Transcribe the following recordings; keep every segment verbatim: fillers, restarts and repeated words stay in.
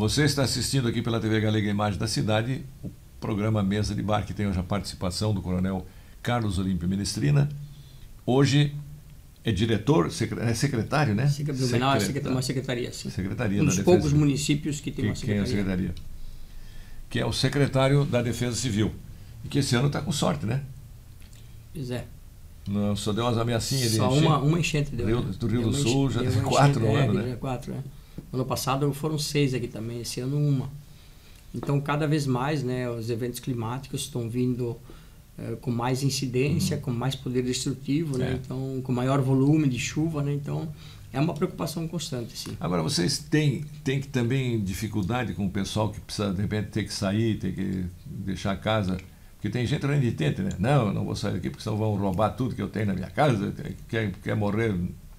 Você está assistindo aqui pela T V Galega Imagem da Cidade o programa Mesa de Bar, que tem hoje a participação do Coronel Carlos Olímpio Menestrina. Hoje é diretor, é secretário, né? Blumenau é uma secretaria, sim. Secretaria um da dos Defesa poucos Civil. municípios que tem que, uma secretaria. Que é, a secretaria. Que é o secretário da Defesa Civil. E que esse ano está com sorte, né? Pois é. Não, só deu umas ameaçinhas de Só enchente. uma, uma enchente deu. Rio, né? do Rio deu do Sul já teve quatro no ano, né? Quatro, né? Ano passado foram seis aqui também, esse ano uma. Então, cada vez mais, né, os eventos climáticos estão vindo eh, com mais incidência, uhum. com mais poder destrutivo, né? É. Então, com maior volume de chuva, né? Então, é uma preocupação constante, sim. Agora, vocês têm, têm que também dificuldade com o pessoal que precisa, de repente, ter que sair, ter que deixar a casa. Porque tem gente renitente, né? Não, eu não vou sair daqui porque senão vão roubar tudo que eu tenho na minha casa, quer, quer morrer.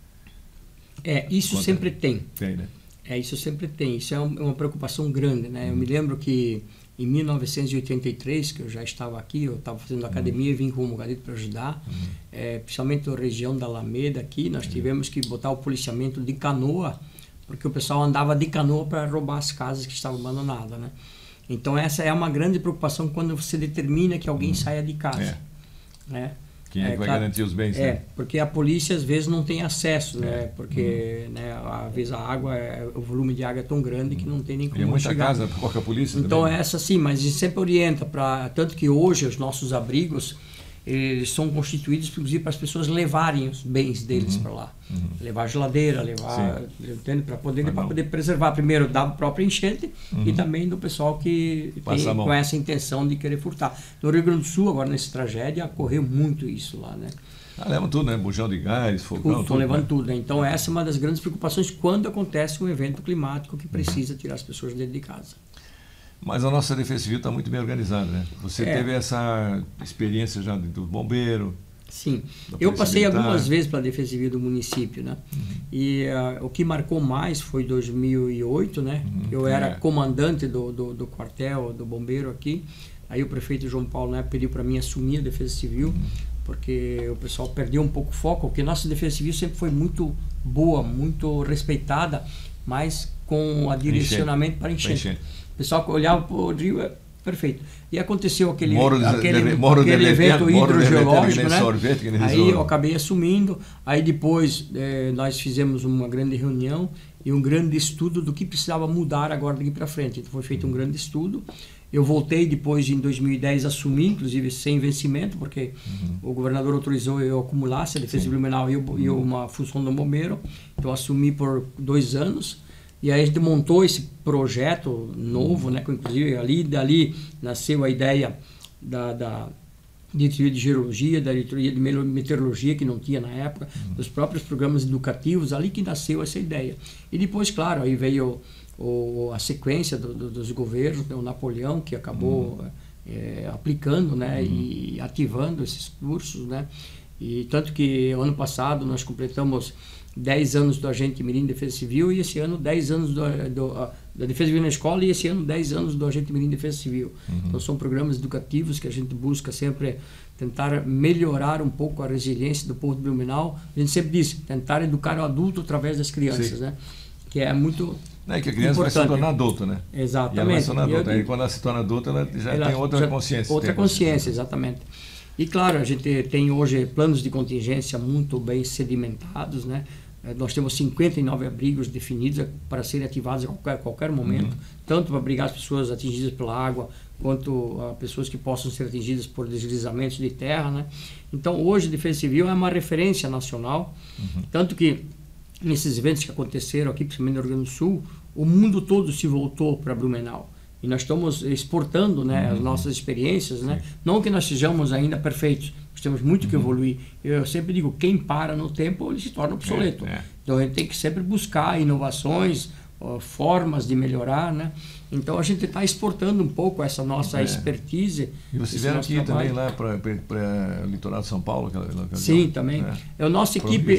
É, isso Quanto sempre é? tem. Tem, né? É, isso sempre tem. Isso é uma preocupação grande, né? Uhum. Eu me lembro que em mil novecentos e oitenta e três, que eu já estava aqui, eu estava fazendo academia e vim como gadito para ajudar, uhum. é, principalmente na região da Alameda aqui, nós uhum. tivemos que botar o policiamento de canoa, porque o pessoal andava de canoa para roubar as casas que estavam abandonadas, né? Então essa é uma grande preocupação quando você determina que alguém uhum. saia de casa. É. Né? Quem é que é, vai claro, garantir os bens? É, né? porque a polícia às vezes não tem acesso, né? É. Porque uhum. né, às vezes a água, é, o volume de água é tão grande que não tem nem como chegar. E muita chegar. casa com a polícia Então também, né? essa sim, mas a gente sempre orienta para tanto que hoje os nossos abrigos eles são constituídos inclusive para as pessoas levarem os bens deles uhum. para lá, uhum. levar geladeira, levar para poder para poder preservar primeiro da própria enchente uhum. e também do pessoal que tem com essa intenção de querer furtar. No Rio Grande do Sul agora nessa tragédia ocorreu muito isso lá, né? Ah, levam tudo, né? Bujão de gás, fogão, Estão levando né? tudo, né? Então essa é uma das grandes preocupações quando acontece um evento climático que precisa tirar as pessoas dentro de casa. Mas a nossa Defesa Civil está muito bem organizada, né? Você é. teve essa experiência já do bombeiro? Sim. Eu passei militar. algumas vezes pela Defesa Civil do município, né? Uhum. E uh, o que marcou mais foi dois mil e oito, né? Uhum. Eu era é. comandante do, do, do quartel, do bombeiro aqui. Aí o prefeito João Paulo, né, pediu para mim assumir a Defesa Civil, uhum. porque o pessoal perdeu um pouco o foco, porque nossa Defesa Civil sempre foi muito boa, muito respeitada, mas com a direcionamento para enchente. enchente. O pessoal que olhava para o rio, é perfeito. E aconteceu aquele, moro de, aquele, de, moro aquele de evento moro hidrogeológico, né? Sorvete, aí eu acabei assumindo, aí depois eh, nós fizemos uma grande reunião e um grande estudo do que precisava mudar agora daqui para frente. Então foi feito um grande estudo. Eu voltei depois, em dois mil e dez, assumir, inclusive sem vencimento, porque uhum. o governador autorizou eu acumulasse a Defesa Civil Blumenau e, eu, uhum. e eu uma função do bombeiro. Então assumi por dois anos. E aí a gente montou esse projeto novo, né? Inclusive ali dali nasceu a ideia da, da diretoria de geologia, da diretoria de meteorologia, que não tinha na época, uhum. dos próprios programas educativos, ali que nasceu essa ideia. E depois, claro, aí veio o, a sequência do, do, dos governos, né? O Napoleão, que acabou uhum. é, aplicando, né? Uhum. E ativando esses cursos, né? E tanto que ano passado nós completamos dez anos do Agente Mirim de Defesa Civil e esse ano dez anos do, do, uh, da Defesa Civil na escola e esse ano dez anos do Agente Mirim de Defesa Civil. Uhum. Então são programas educativos que a gente busca sempre tentar melhorar um pouco a resiliência do povo de Blumenau. A gente sempre diz, tentar educar o adulto através das crianças, né? Que é muito é que a criança importante. vai se tornar adulta, né? Exatamente. E ela vai se tornar adulta. Aí quando ela se torna adulta, ela já ela tem outra já, consciência. Outra consciência, exatamente. E claro, a gente tem hoje planos de contingência muito bem sedimentados, né? Nós temos cinquenta e nove abrigos definidos para serem ativados a qualquer, qualquer momento, uhum. tanto para abrigar as pessoas atingidas pela água, quanto a pessoas que possam ser atingidas por deslizamentos de terra, né? Então, hoje, a Defesa Civil é uma referência nacional, uhum. tanto que nesses eventos que aconteceram aqui, principalmente no Rio Grande do Sul, o mundo todo se voltou para Blumenau. E nós estamos exportando, né, uhum. as nossas experiências, né? Não que nós sejamos ainda perfeitos, nós temos muito uhum. que evoluir. Eu sempre digo, quem para no tempo, ele se torna obsoleto. É, é. Então, a gente tem que sempre buscar inovações, ó, formas de melhorar, né? Então, a gente está exportando um pouco essa nossa é. expertise. E vocês vieram aqui trabalho. também lá para o litoral de São Paulo? Aquela, aquela sim, também. É. É, a nossa equipe,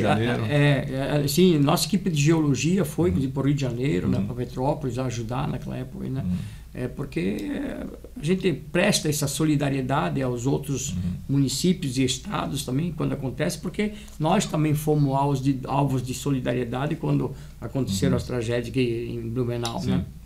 é, é, sim, nossa equipe de geologia foi uhum. para o Rio de Janeiro, uhum. né, para Petrópolis, ajudar naquela época, né? Uhum. É porque a gente presta essa solidariedade aos outros uhum. municípios e estados também, quando acontece, porque nós também fomos alvos de, alvos de solidariedade quando aconteceram uhum. as tragédias aqui em Blumenau, Sim. né?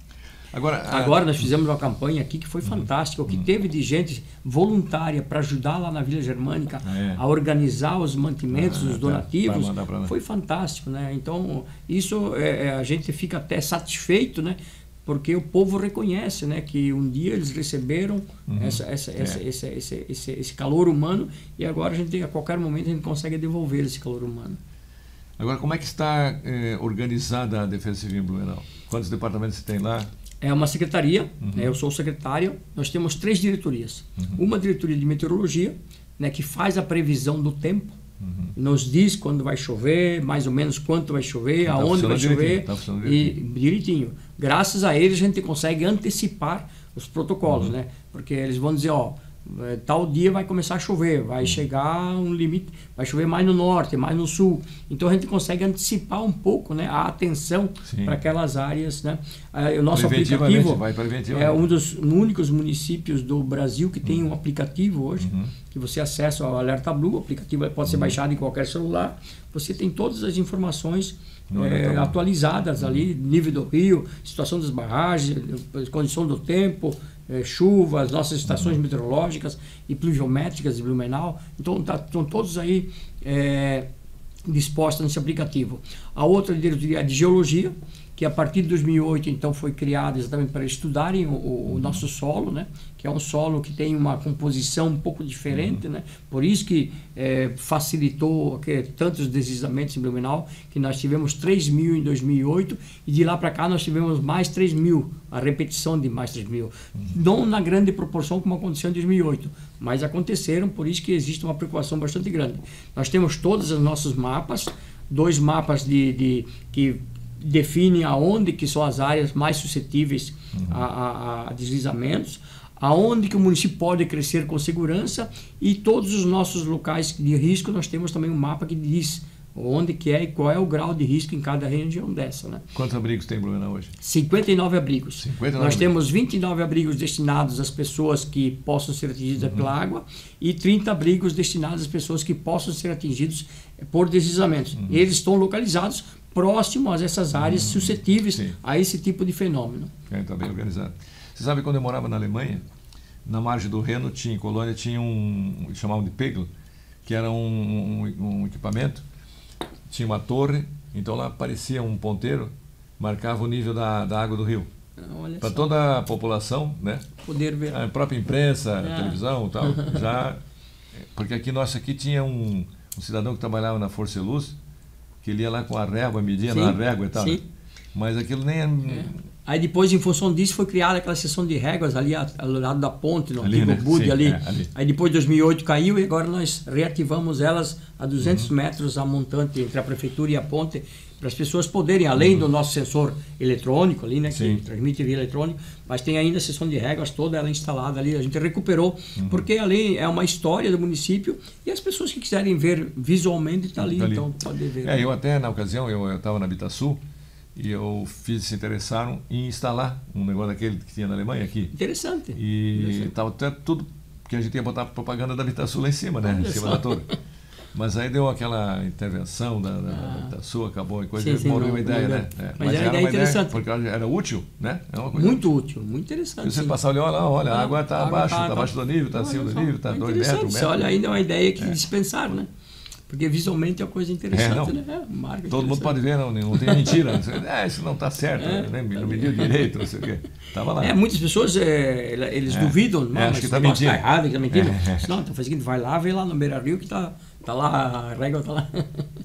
Agora, a... Agora nós fizemos uma campanha aqui que foi fantástica, o que teve de gente voluntária para ajudar lá na Vila Germânica ah, é. a organizar os mantimentos, ah, os donativos, tá. foi fantástico, né? Então, isso é, a gente fica até satisfeito, né? Porque o povo reconhece, né, que um dia eles receberam uhum. essa, essa, é. essa, esse, esse, esse, esse calor humano e agora a gente, a qualquer momento a gente consegue devolver esse calor humano. Agora, como é que está eh, organizada a Defesa Civil em Blumenau? Quantos departamentos você tem lá? É uma secretaria, uhum. né, eu sou o secretário, nós temos três diretorias. Uhum. Uma diretoria de meteorologia, né, que faz a previsão do tempo, uhum. nos diz quando vai chover, mais ou menos quanto vai chover, tá aonde vai chover, tá e direitinho. Graças a eles a gente consegue antecipar os protocolos, uhum. né? Porque eles vão dizer, ó, tal dia vai começar a chover, vai uhum. chegar um limite, vai chover mais no norte, mais no sul. Então a gente consegue antecipar um pouco, né, a atenção para aquelas áreas, né? O nosso aplicativo vai é um dos únicos municípios do Brasil que tem um aplicativo hoje, uhum. que você acessa o Alerta Blue, o aplicativo pode ser uhum. baixado em qualquer celular, você tem todas as informações é, atualizadas ali, nível do rio, situação das barragens, condição do tempo, é, chuvas, nossas estações uhum. meteorológicas e pluviométricas de Blumenau. Então tá, estão todos aí é, dispostos nesse aplicativo. A outra diretoria é de geologia, que a partir de dois mil e oito então foi criada exatamente para estudarem o, o, o nosso solo, né? Que é um solo que tem uma composição um pouco diferente, uhum. né? Por isso que é, facilitou que, tantos deslizamentos em Blumenau, que nós tivemos três mil em dois mil e oito e de lá para cá nós tivemos mais três mil, a repetição de mais três mil. Uhum. Não na grande proporção como aconteceu em dois mil e oito, mas aconteceram, por isso que existe uma preocupação bastante grande. Nós temos todos os nossos mapas, dois mapas de, de que definem aonde que são as áreas mais suscetíveis uhum. a, a, a deslizamentos, aonde que o município pode crescer com segurança e todos os nossos locais de risco nós temos também um mapa que diz onde que é e qual é o grau de risco em cada região dessa, né? Quantos abrigos tem em Blumenau hoje? cinquenta e nove abrigos. cinquenta e nove nós abrigos. temos vinte e nove abrigos destinados às pessoas que possam ser atingidas uhum. pela água e trinta abrigos destinados às pessoas que possam ser atingidos por deslizamentos. Uhum. Eles estão localizados próximo a essas áreas uhum. suscetíveis Sim. a esse tipo de fenômeno. É, está bem organizado. Você sabe, quando eu morava na Alemanha, na margem do Reno, tinha, em Colônia, tinha um, chamavam de Pegel, que era um, um, um equipamento, tinha uma torre, então lá aparecia um ponteiro, marcava o nível da, da água do rio. Para toda a população, né? Poder ver. A própria imprensa, é. a televisão e tal, já... Porque aqui, nós aqui tinha um, um cidadão que trabalhava na Força e Luz, que ele ia lá com a régua, media na régua e tal. Sim. Né? Mas aquilo nem... É. Aí depois, em função disso, foi criada aquela seção de réguas ali ao lado da ponte, no ali, antigo né? Bud ali. É, ali. Aí depois, de dois mil e oito, caiu e agora nós reativamos elas a duzentos uhum. metros a montante entre a prefeitura e a ponte, para as pessoas poderem, além uhum. do nosso sensor eletrônico ali, né, que Sim. transmite via eletrônico, mas tem ainda a seção de réguas toda ela instalada ali, a gente recuperou, uhum. porque ali é uma história do município e as pessoas que quiserem ver visualmente está ali, tá ali, então pode ver. É, eu até, na ocasião, eu estava na Habitasul, e eu fiz, se interessaram em instalar um negócio daquele que tinha na Alemanha aqui. Interessante. E estava até tudo, porque a gente ia botar propaganda da Habitasul lá em cima, né? Olha em cima só. Da torre. Mas aí deu aquela intervenção da, da, ah. da Habitasul, acabou e coisa, sim, morreu uma ideia, né? É, mas, mas era, era uma interessante. Ideia, porque era útil, né? É uma coisa muito útil, muito interessante. Se você passar ali, olha, olha, a água está abaixo, está tá, abaixo do nível, está acima do nível, está dois metros, um metro. Olha, ainda é uma ideia que é. dispensaram, né? Porque visualmente é uma coisa interessante, é, não. né? É, marca todo mundo pode ver, não, não tem mentira. É, isso não está certo, é. né? Não mediu direito, não sei o quê. Estava lá. É, muitas pessoas, é, eles é. duvidam, não, é, acho que está mentindo. Está errado, está mentindo. É. Não, então faz o seguinte, vai lá, vê lá no Beira Rio que está tá lá, a régua está lá.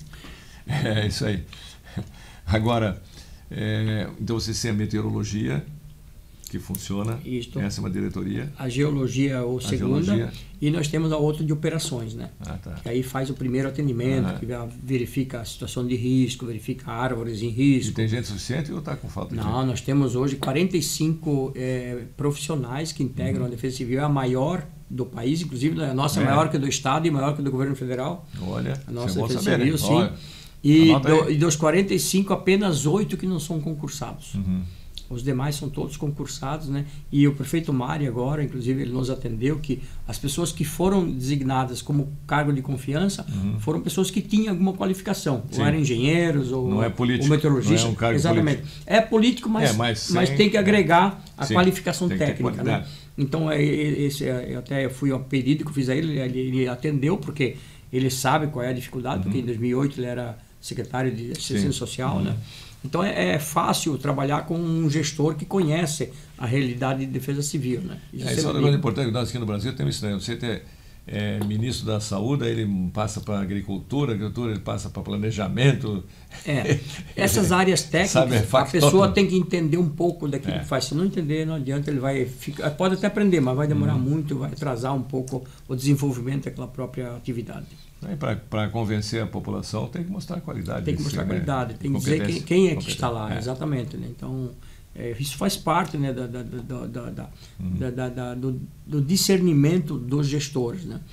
É, isso aí. Agora, é, então você tem a meteorologia, que funciona, Isto. Essa é uma diretoria. A geologia ou a segunda, geologia. E nós temos a outra de operações, né? Ah, tá. Que aí faz o primeiro atendimento, ah. que verifica a situação de risco, verifica árvores em risco. E tem gente suficiente ou está com falta de Não, gente? Nós temos hoje quarenta e cinco é, profissionais que integram uhum. a Defesa Civil, é a maior do país, inclusive a nossa é maior que a do Estado e maior que a do governo federal. Olha, a nossa é Defesa saber, Civil, né? sim. E, do, e dos quarenta e cinco, apenas oito que não são concursados. Uhum. Os demais são todos concursados, né? E o prefeito Mário agora, inclusive, ele nos atendeu que as pessoas que foram designadas como cargo de confiança uhum. foram pessoas que tinham alguma qualificação. Sim. Ou eram engenheiros, ou, não é político, ou meteorologista. Não é um cargo Exatamente. político. É político, mas, é, mas, sem, mas tem que agregar é. a Sim. qualificação tem técnica, né? Então, é, esse, eu até fui ao pedido que eu fiz a ele, ele, ele atendeu, porque ele sabe qual é a dificuldade, uhum. porque em dois mil e oito ele era secretário de Assistência Sim. Social, uhum. né? Então é, é fácil trabalhar com um gestor que conhece a realidade de defesa civil, né? Isso é, isso é uma coisa importante. Nós aqui no Brasil temos isso, né? Você tem é, ministro da Saúde, aí ele passa para agricultura, agricultura ele passa para planejamento. É, essas áreas técnicas, Sabe, a pessoa tem que entender um pouco daquilo é. que faz. Se não entender, não adianta, ele vai ficar, pode até aprender, mas vai demorar hum. muito, vai atrasar um pouco o desenvolvimento daquela própria atividade. Para convencer a população tem que mostrar qualidade. Tem que mostrar ser, qualidade, né? tem que dizer quem, quem é que está lá, é. exatamente. Né? Então, é, isso faz parte, né, da, da, da, da, da, uhum. da, da, da, do, do discernimento dos gestores. Né?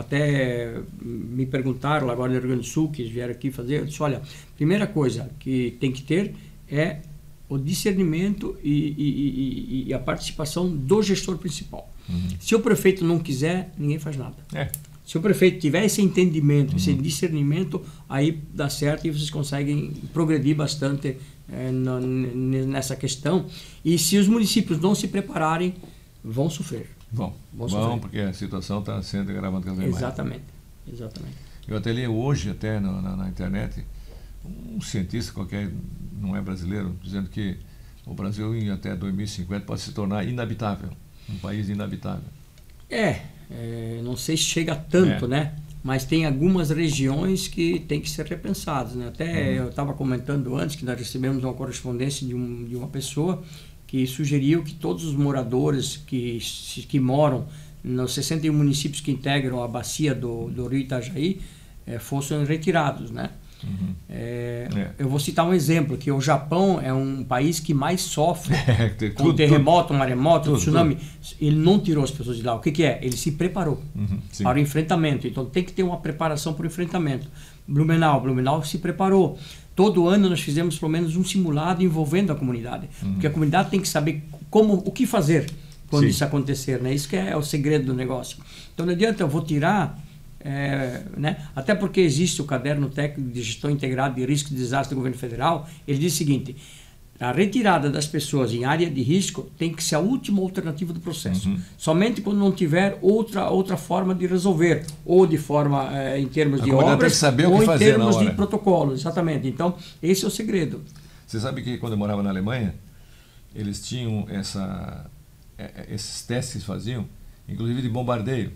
Até me perguntaram agora no Rio Grande do Sul, que vieram aqui fazer, eu disse, olha, primeira coisa que tem que ter é o discernimento e, e, e, e a participação do gestor principal. Uhum. Se o prefeito não quiser, ninguém faz nada. É. Se o prefeito tiver esse entendimento, uhum. esse discernimento, aí dá certo e vocês conseguem progredir bastante é, no, nessa questão. E se os municípios não se prepararem, vão sofrer. Vão, vão, vão porque a situação está sendo agravando cada vez mais. Exatamente, exatamente. Eu até li hoje, até no, na, na internet, um cientista qualquer, não é brasileiro, dizendo que o Brasil, em até dois mil e cinquenta, pode se tornar inabitável, um país inabitável. É. É, não sei se chega tanto, é. né? Mas tem algumas regiões que tem que ser repensadas, né? Até uhum. eu estava comentando antes que nós recebemos uma correspondência de, um, de uma pessoa que sugeriu que todos os moradores que, que moram nos sessenta e um municípios que integram a bacia do, do Rio Itajaí é, fossem retirados, né? Uhum. É, é. Eu vou citar um exemplo, que o Japão é um país que mais sofre é, com tudo, terremoto, tudo, maremoto, tudo, tsunami. Tudo. Ele não tirou as pessoas de lá. O que, que é? Ele se preparou uhum, para o enfrentamento. Então tem que ter uma preparação para o enfrentamento. Blumenau, Blumenau se preparou. Todo ano nós fizemos pelo menos um simulado envolvendo a comunidade, uhum. porque a comunidade tem que saber como, o que fazer quando Sim. isso acontecer, né? Isso que é o segredo do negócio. Então não adianta eu vou tirar É, né? Até porque existe o caderno técnico de gestão integrada de risco e desastre do governo federal. Ele diz o seguinte: a retirada das pessoas em área de risco tem que ser a última alternativa do processo. Uhum. Somente quando não tiver outra, outra forma de resolver, ou de forma é, em termos a de obras, tem que saber ou o que em fazer termos de protocolo. Exatamente. Então, esse é o segredo. Você sabe que quando eu morava na Alemanha, eles tinham essa, esses testes que faziam, inclusive de bombardeio,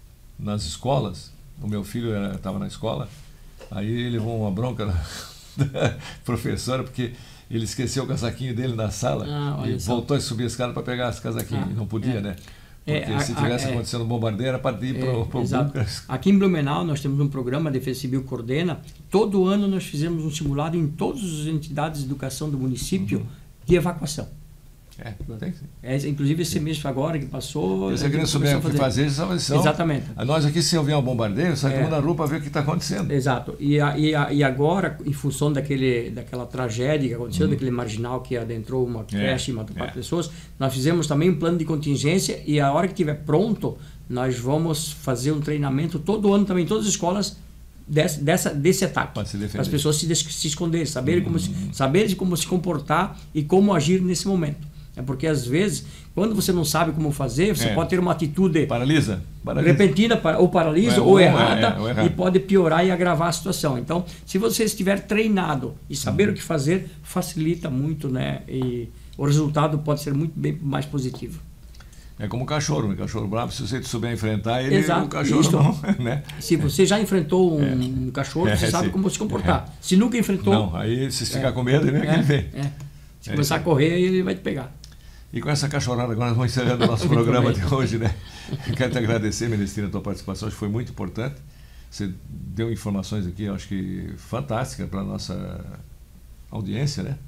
nas escolas. O meu filho estava na escola, aí ele levou uma bronca da, da professora, porque ele esqueceu o casaquinho dele na sala ah, e só. voltou a subir a escada para pegar as casaquinhos. Ah, não podia, é. né? Porque é, se tivesse a, acontecendo um bombardeio, era para ir é, para o bunker. Aqui em Blumenau, nós temos um programa, a Defesa Civil coordena. Todo ano nós fizemos um simulado em todas as entidades de educação do município uhum. de evacuação. É, tem que ser. É, inclusive esse mês agora que passou... Você queria saber o que fazer, essa missão. Exatamente. Nós aqui, se houver um bombardeio, saímos é. na rua para ver o que está acontecendo. Exato. E, a, e, a, e agora, em função daquele, daquela tragédia que aconteceu, uhum. daquele marginal que adentrou uma creche é. e matou quatro é. pessoas, nós fizemos também um plano de contingência e a hora que estiver pronto, nós vamos fazer um treinamento todo ano também em todas as escolas dessa, dessa, desse ataque. Para as pessoas se, se esconderem, saberem, uhum. como se, saberem como se comportar e como agir nesse momento. É porque, às vezes, quando você não sabe como fazer, você é. pode ter uma atitude paralisa, paralisa. repentina, ou paralisa, é, ou, ou, errada, é, ou errado. E pode piorar e agravar a situação. Então, se você estiver treinado e saber uhum. o que fazer, facilita muito, né? E o resultado pode ser muito bem mais positivo. É como o cachorro, né? Cachorro bravo, se você souber enfrentar ele, Exato. o cachorro Isto, não, né? Se você já enfrentou um, é. um cachorro, você é, sabe sim. como se comportar. É. Se nunca enfrentou... Não, aí se ficar é. com medo, ele vem é. que vem. É. Se começar a correr, ele vai te pegar. E com essa cachorrada, agora nós vamos encerrando o nosso programa de hoje, né? Eu quero te agradecer, Menestrina, a tua participação, acho que foi muito importante. Você deu informações aqui, eu acho que fantásticas para a nossa audiência, né?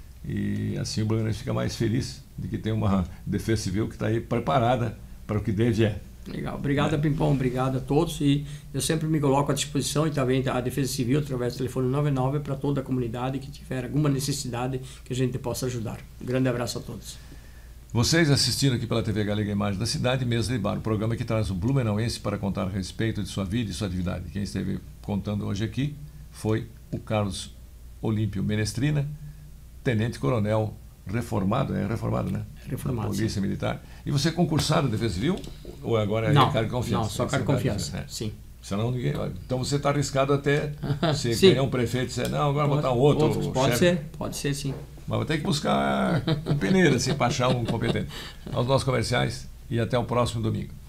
E assim o Blumenau fica mais feliz de que tem uma defesa civil que está aí preparada para o que deve é. Legal. Obrigado, É. Pimpão. Obrigado a todos. E eu sempre me coloco à disposição e também a Defesa Civil, através do telefone nove nove, para toda a comunidade que tiver alguma necessidade que a gente possa ajudar. Um grande abraço a todos. Vocês assistindo aqui pela T V Galega Imagem da Cidade, Mesa de Bar, o programa que traz o blumenauense para contar a respeito de sua vida e sua atividade. Quem esteve contando hoje aqui foi o Carlos Olímpio Menestrina, tenente-coronel reformado, é reformado, né? Reformado, Da Polícia sim. Militar. E você é concursado na Defesa Civil? Ou agora é Não, cargo de confiança? não, só Esse cargo de é confiança, né? sim. Senão ninguém... Então você está arriscado até se Sim. ganhar um prefeito e dizer, não, agora vou Pode- botar um outro, outros, pode chefe. ser, pode ser sim. Mas vai ter que buscar um peneira, assim, para achar um competente. Aos nossos comerciais e até o próximo domingo.